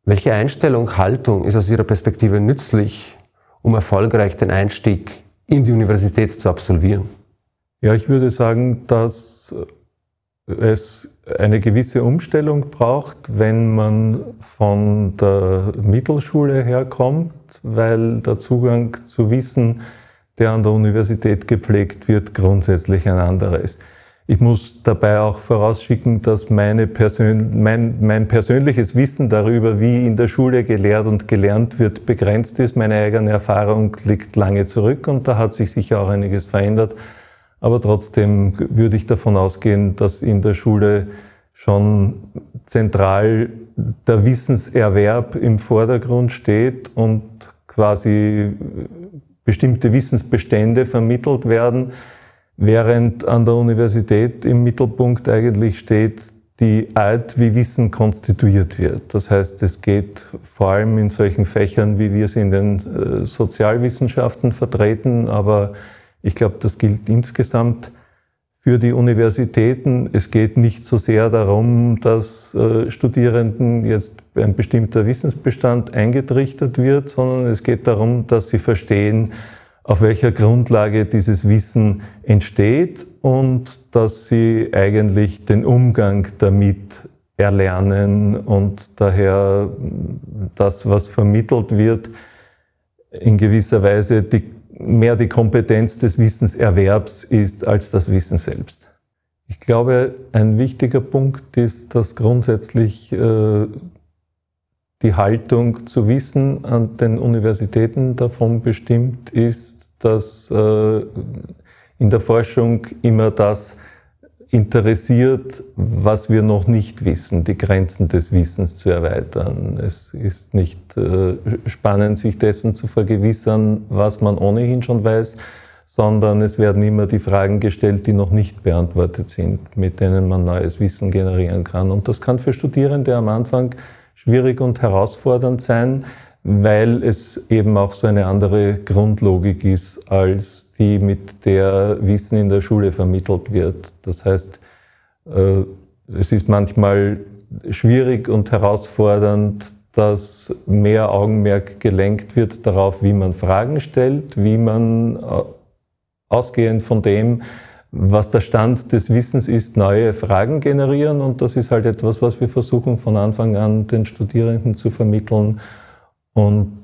Welche Einstellung, Haltung ist aus Ihrer Perspektive nützlich, um erfolgreich den Einstieg in die Universität zu absolvieren? Ja, ich würde sagen, dass es eine gewisse Umstellung braucht, wenn man von der Mittelschule herkommt, weil der Zugang zu Wissen, der an der Universität gepflegt wird, grundsätzlich ein anderer ist. Ich muss dabei auch vorausschicken, dass mein persönliches Wissen darüber, wie in der Schule gelehrt und gelernt wird, begrenzt ist. Meine eigene Erfahrung liegt lange zurück und da hat sich sicher auch einiges verändert. Aber trotzdem würde ich davon ausgehen, dass in der Schule schon zentral der Wissenserwerb im Vordergrund steht und quasi bestimmte Wissensbestände vermittelt werden, während an der Universität im Mittelpunkt eigentlich steht die Art, wie Wissen konstituiert wird. Das heißt, es geht vor allem in solchen Fächern, wie wir sie in den Sozialwissenschaften vertreten, aber ich glaube, das gilt insgesamt für die Universitäten. Es geht nicht so sehr darum, dass Studierenden jetzt ein bestimmter Wissensbestand eingetrichtert wird, sondern es geht darum, dass sie verstehen, auf welcher Grundlage dieses Wissen entsteht und dass sie eigentlich den Umgang damit erlernen und daher das, was vermittelt wird, in gewisser Weise mehr die Kompetenz des Wissenserwerbs ist als das Wissen selbst. Ich glaube, ein wichtiger Punkt ist, dass grundsätzlich die Haltung zu Wissen an den Universitäten davon bestimmt ist, dass in der Forschung immer das interessiert, was wir noch nicht wissen, die Grenzen des Wissens zu erweitern. Es ist nicht spannend, sich dessen zu vergewissern, was man ohnehin schon weiß, sondern es werden immer die Fragen gestellt, die noch nicht beantwortet sind, mit denen man neues Wissen generieren kann. Und das kann für Studierende am Anfang schwierig und herausfordernd sein, weil es eben auch so eine andere Grundlogik ist, als die, mit der Wissen in der Schule vermittelt wird. Das heißt, es ist manchmal schwierig und herausfordernd, dass mehr Augenmerk gelenkt wird darauf, wie man Fragen stellt, wie man ausgehend von dem, was der Stand des Wissens ist, neue Fragen generieren. Und das ist halt etwas, was wir versuchen von Anfang an den Studierenden zu vermitteln. Und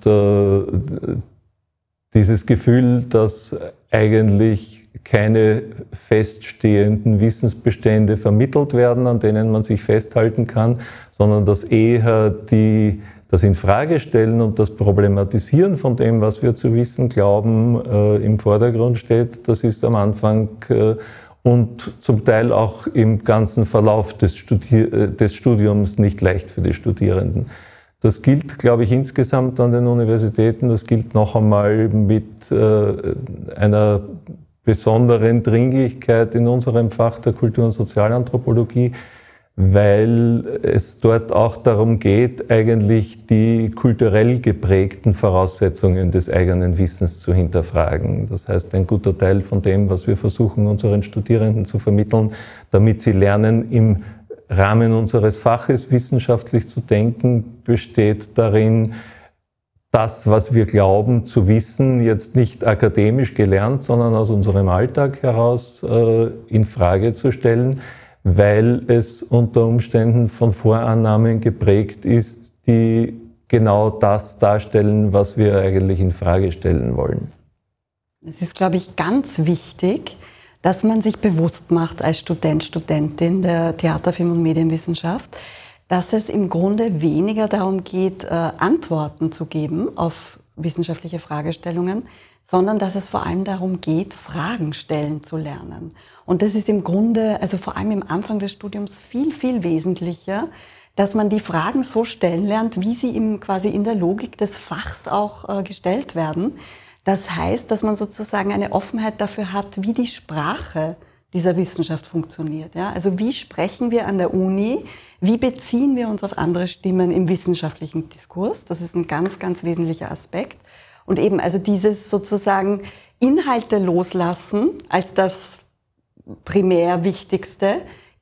dieses Gefühl, dass eigentlich keine feststehenden Wissensbestände vermittelt werden, an denen man sich festhalten kann, sondern dass eher das Infragestellen und das Problematisieren von dem, was wir zu wissen glauben, im Vordergrund steht, das ist am Anfang und zum Teil auch im ganzen Verlauf des Studiums nicht leicht für die Studierenden. Das gilt, glaube ich, insgesamt an den Universitäten. Das gilt noch einmal mit einer besonderen Dringlichkeit in unserem Fach der Kultur- und Sozialanthropologie, weil es dort auch darum geht, eigentlich die kulturell geprägten Voraussetzungen des eigenen Wissens zu hinterfragen. Das heißt, ein guter Teil von dem, was wir versuchen, unseren Studierenden zu vermitteln, damit sie lernen, im Rahmen unseres Faches wissenschaftlich zu denken, besteht darin, das, was wir glauben zu wissen, jetzt nicht akademisch gelernt, sondern aus unserem Alltag heraus in Frage zu stellen, weil es unter Umständen von Vorannahmen geprägt ist, die genau das darstellen, was wir eigentlich in Frage stellen wollen. Es ist, glaube ich, ganz wichtig, dass man sich bewusst macht als Student, Studentin der Theater-, Film- und Medienwissenschaft, dass es im Grunde weniger darum geht, Antworten zu geben auf wissenschaftliche Fragestellungen, sondern dass es vor allem darum geht, Fragen stellen zu lernen. Und das ist im Grunde, also vor allem im Anfang des Studiums, viel, viel wesentlicher, dass man die Fragen so stellen lernt, wie sie quasi in der Logik des Fachs auch gestellt werden. Das heißt, dass man sozusagen eine Offenheit dafür hat, wie die Sprache dieser Wissenschaft funktioniert. Ja? Also wie sprechen wir an der Uni, wie beziehen wir uns auf andere Stimmen im wissenschaftlichen Diskurs? Das ist ein ganz, ganz wesentlicher Aspekt. Und eben also dieses sozusagen Inhalte loslassen als das primär Wichtigste,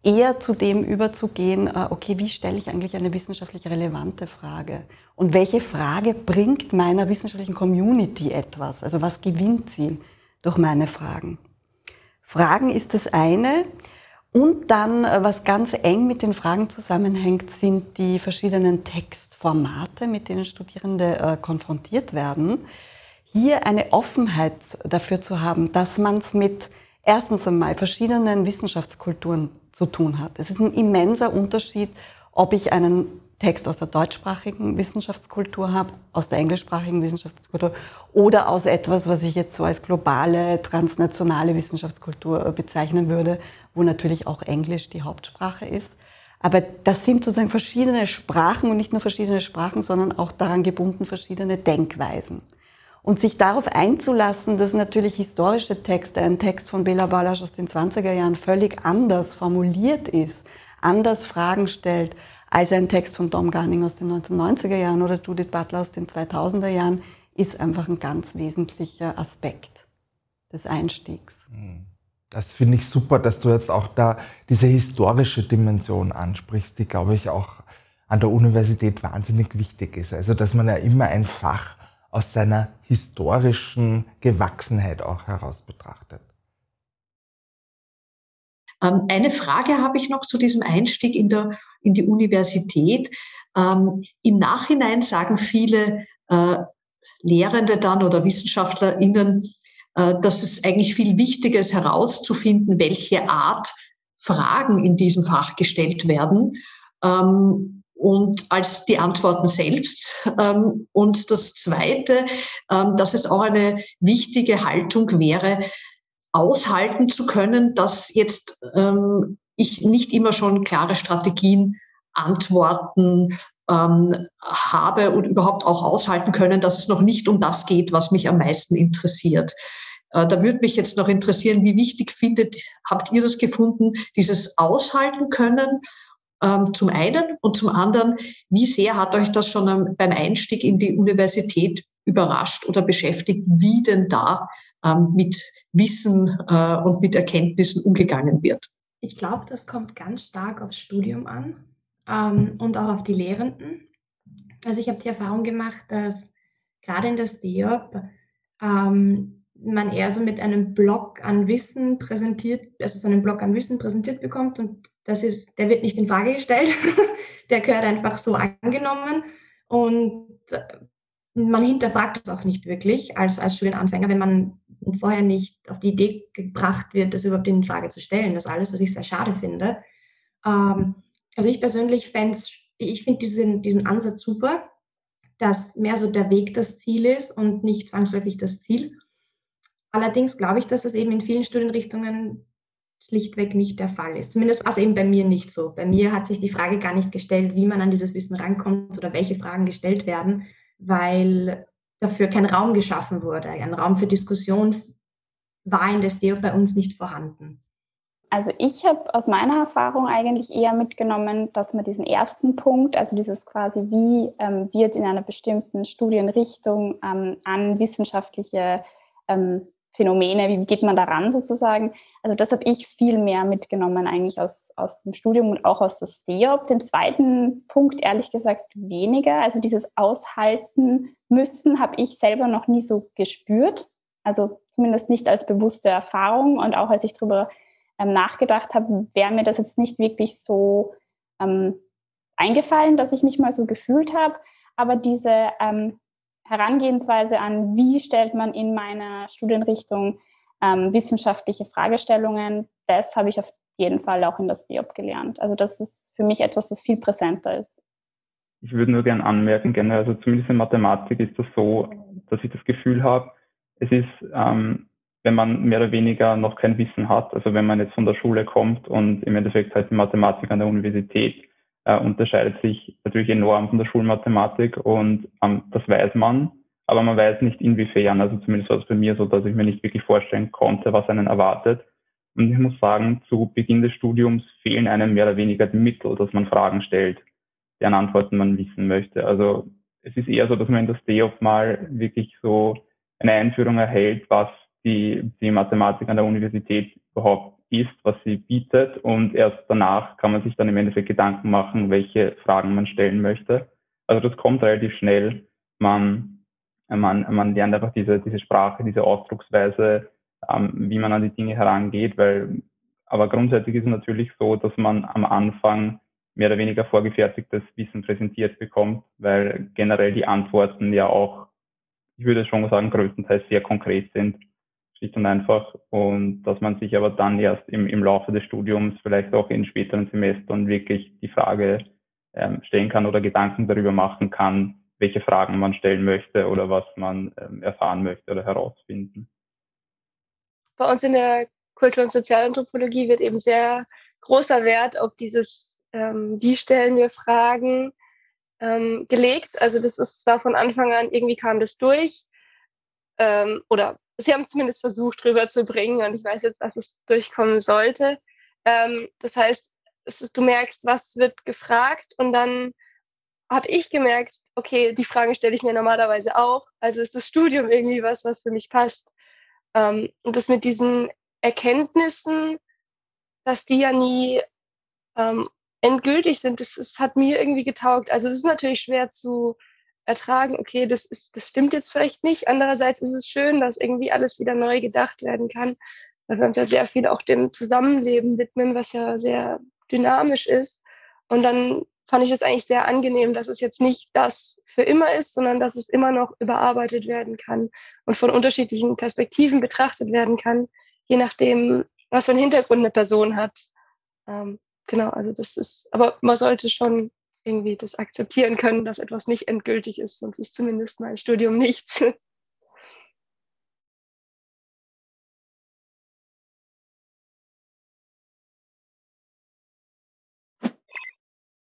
eher zu dem überzugehen, okay, wie stelle ich eigentlich eine wissenschaftlich relevante Frage? Und welche Frage bringt meiner wissenschaftlichen Community etwas? Also was gewinnt sie durch meine Fragen? Fragen ist das eine. Und dann, was ganz eng mit den Fragen zusammenhängt, sind die verschiedenen Textformate, mit denen Studierende konfrontiert werden. Hier eine Offenheit dafür zu haben, dass man es mit erstens einmal verschiedenen Wissenschaftskulturen zu tun hat. Es ist ein immenser Unterschied, ob ich einen Text aus der deutschsprachigen Wissenschaftskultur habe, aus der englischsprachigen Wissenschaftskultur oder aus etwas, was ich jetzt so als globale, transnationale Wissenschaftskultur bezeichnen würde, wo natürlich auch Englisch die Hauptsprache ist. Aber das sind sozusagen verschiedene Sprachen und nicht nur verschiedene Sprachen, sondern auch daran gebunden verschiedene Denkweisen. Und sich darauf einzulassen, dass natürlich historische Texte, ein Text von Béla Balázs aus den 20er Jahren völlig anders formuliert ist, anders Fragen stellt, als ein Text von Tom Gunning aus den 1990er Jahren oder Judith Butler aus den 2000er Jahren, ist einfach ein ganz wesentlicher Aspekt des Einstiegs. Das finde ich super, dass du jetzt auch da diese historische Dimension ansprichst, die, glaube ich, auch an der Universität wahnsinnig wichtig ist. Also, dass man ja immer ein Fach aus seiner historischen Gewachsenheit auch heraus betrachtet. Eine Frage habe ich noch zu diesem Einstieg in die Universität. Im Nachhinein sagen viele Lehrende dann oder WissenschaftlerInnen, dass es eigentlich viel wichtiger ist, herauszufinden, welche Art Fragen in diesem Fach gestellt werden, und als die Antworten selbst. Und das Zweite, dass es auch eine wichtige Haltung wäre, aushalten zu können, dass jetzt ich nicht immer schon klare Strategien, Antworten habe und überhaupt auch aushalten können, dass es noch nicht um das geht, was mich am meisten interessiert. Da würde mich jetzt noch interessieren, wie wichtig habt ihr das gefunden, dieses Aushalten können, zum einen, und zum anderen, wie sehr hat euch das schon beim Einstieg in die Universität überrascht oder beschäftigt, wie denn da mit Wissen und mit Erkenntnissen umgegangen wird? Ich glaube, das kommt ganz stark aufs Studium an und auch auf die Lehrenden. Also ich habe die Erfahrung gemacht, dass gerade in der STEOP man eher so mit einem Block an Wissen präsentiert, also so einen Block an Wissen präsentiert bekommt, und der wird nicht in Frage gestellt, der gehört einfach so angenommen, und man hinterfragt es auch nicht wirklich als Studienanfänger, wenn man vorher nicht auf die Idee gebracht wird, das überhaupt in Frage zu stellen. Das ist alles, was ich sehr schade finde. Also ich persönlich finde diesen Ansatz super, dass mehr so der Weg das Ziel ist und nicht zwangsläufig das Ziel. Allerdings glaube ich, dass das eben in vielen Studienrichtungen schlichtweg nicht der Fall ist. Zumindest war es eben bei mir nicht so. Bei mir hat sich die Frage gar nicht gestellt, wie man an dieses Wissen rankommt oder welche Fragen gestellt werden, weil dafür kein Raum geschaffen wurde. Ein Raum für Diskussion war in der STEOP bei uns nicht vorhanden. Also ich habe aus meiner Erfahrung eigentlich eher mitgenommen, dass man diesen ersten Punkt, also dieses quasi, wie wird in einer bestimmten Studienrichtung an wissenschaftliche Phänomene, wie geht man daran sozusagen, also das habe ich viel mehr mitgenommen eigentlich aus dem Studium und auch aus der STEOP. Den zweiten Punkt ehrlich gesagt weniger, also dieses Aushalten müssen habe ich selber noch nie so gespürt, also zumindest nicht als bewusste Erfahrung, und auch als ich darüber nachgedacht habe, wäre mir das jetzt nicht wirklich so eingefallen, dass ich mich mal so gefühlt habe, aber diese Herangehensweise an, wie stellt man in meiner Studienrichtung wissenschaftliche Fragestellungen, das habe ich auf jeden Fall auch in der STEOP gelernt. Also das ist für mich etwas, das viel präsenter ist. Ich würde nur gerne anmerken, generell, also zumindest in Mathematik ist das so, dass ich das Gefühl habe, es ist, wenn man mehr oder weniger noch kein Wissen hat, also wenn man jetzt von der Schule kommt und im Endeffekt halt die Mathematik an der Universität unterscheidet sich natürlich enorm von der Schulmathematik, und das weiß man, aber man weiß nicht inwiefern, also zumindest war es bei mir so, dass ich mir nicht wirklich vorstellen konnte, was einen erwartet. Und ich muss sagen, zu Beginn des Studiums fehlen einem mehr oder weniger die Mittel, dass man Fragen stellt, deren Antworten man wissen möchte. Also es ist eher so, dass man in der STEOP mal wirklich so eine Einführung erhält, was die Mathematik an der Universität überhaupt ist, was sie bietet, und erst danach kann man sich dann im Endeffekt Gedanken machen, welche Fragen man stellen möchte. Also das kommt relativ schnell. Man lernt einfach diese Sprache, diese Ausdrucksweise, wie man an die Dinge herangeht, aber grundsätzlich ist es natürlich so, dass man am Anfang mehr oder weniger vorgefertigtes Wissen präsentiert bekommt, weil generell die Antworten ja auch, ich würde schon sagen, größtenteils sehr konkret sind, schlicht und einfach, und dass man sich aber dann erst im Laufe des Studiums, vielleicht auch in späteren Semestern, wirklich die Frage stellen kann oder Gedanken darüber machen kann, welche Fragen man stellen möchte oder was man erfahren möchte oder herausfinden. Bei uns in der Kultur- und Sozialanthropologie wird eben sehr großer Wert auf dieses, wie stellen wir Fragen, gelegt. Also war von Anfang an, irgendwie kam das durch, oder sie haben es zumindest versucht rüberzubringen, und ich weiß jetzt, dass es durchkommen sollte. Das heißt, du merkst, was wird gefragt, und dann habe ich gemerkt, okay, die Fragen stelle ich mir normalerweise auch, also ist das Studium irgendwie was für mich passt. Und das mit diesen Erkenntnissen, dass die ja nie endgültig sind, das hat mir irgendwie getaugt. Also es ist natürlich schwer zu ertragen, okay, das stimmt jetzt vielleicht nicht. Andererseits ist es schön, dass irgendwie alles wieder neu gedacht werden kann, weil wir uns ja sehr viel auch dem Zusammenleben widmen, was ja sehr dynamisch ist. Und dann fand ich es eigentlich sehr angenehm, dass es jetzt nicht das für immer ist, sondern dass es immer noch überarbeitet werden kann und von unterschiedlichen Perspektiven betrachtet werden kann, je nachdem, was für einen Hintergrund eine Person hat. Genau, also aber man sollte schon irgendwie das akzeptieren können, dass etwas nicht endgültig ist, sonst ist zumindest mein Studium nichts.